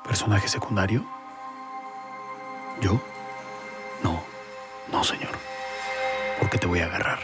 ¿Personaje secundario? ¿Yo? No, no, señor. Porque te voy a agarrar.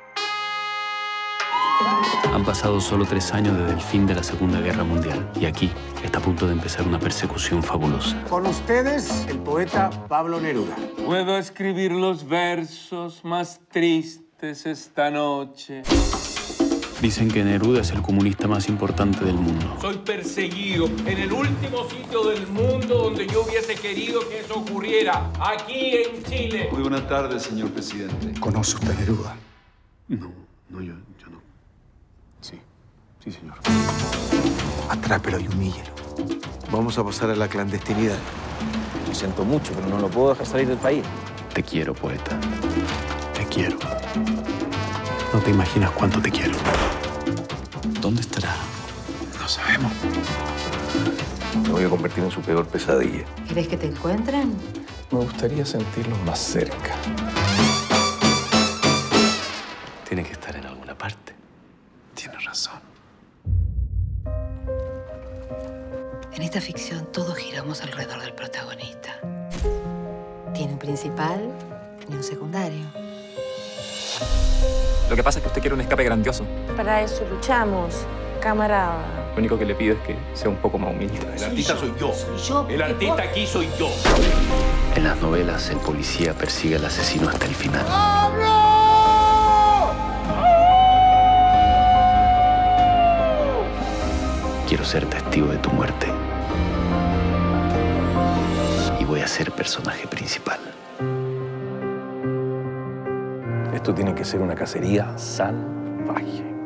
Han pasado solo 3 años desde el fin de la Segunda Guerra Mundial. Y aquí está a punto de empezar una persecución fabulosa. Con ustedes, el poeta Pablo Neruda. Puedo escribir los versos más tristes esta noche. Dicen que Neruda es el comunista más importante del mundo. Soy perseguido en el último sitio del mundo donde yo hubiese querido que eso ocurriera, aquí en Chile. Muy buenas tardes, señor presidente. ¿Conoce usted a Neruda? No, yo no. Sí, señor. Atrápelo y humíllelo. Vamos a pasar a la clandestinidad. Lo siento mucho, pero no lo puedo dejar salir del país. Te quiero, poeta. Te quiero. No te imaginas cuánto te quiero. ¿Dónde estará? No sabemos. Me voy a convertir en su peor pesadilla. ¿Querés que te encuentren? Me gustaría sentirlos más cerca. Tiene que estar en alguna parte. Tienes razón. En esta ficción todos giramos alrededor del protagonista. Tiene un principal y un secundario. Lo que pasa es que usted quiere un escape grandioso. Para eso luchamos, camarada. Lo único que le pido es que sea un poco más humilde. El artista soy yo. El artista aquí soy yo. En las novelas, el policía persigue al asesino hasta el final. Quiero ser testigo de tu muerte. Y voy a ser personaje principal. Esto tiene que ser una cacería salvaje.